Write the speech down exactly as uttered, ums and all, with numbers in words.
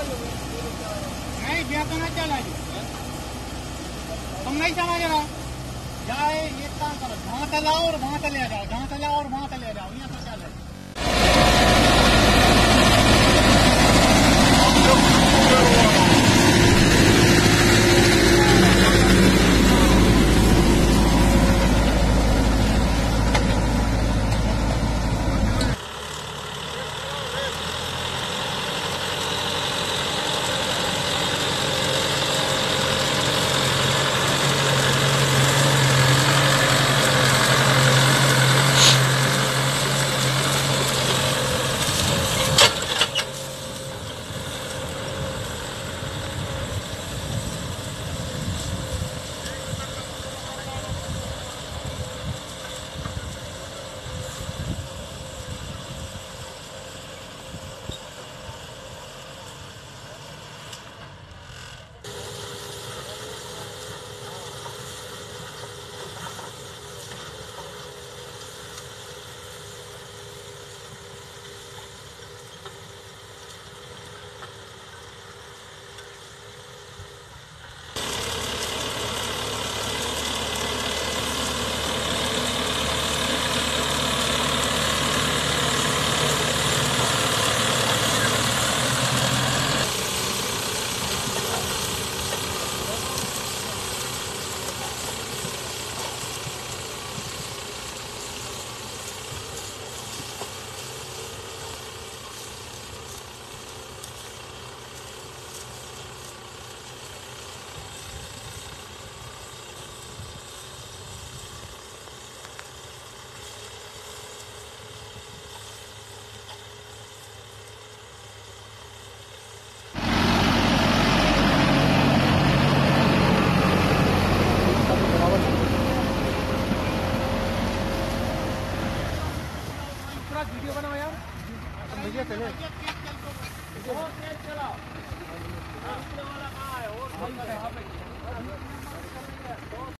नहीं गया तो ना चला तुम नहीं समझ रहा जाए ये काम करो वहां तलाओ और वहां तले जाओ जहां तलाओ और वहां तले जाओ यहाँ तो चल है। वीडियो बनाओ यार भैया चले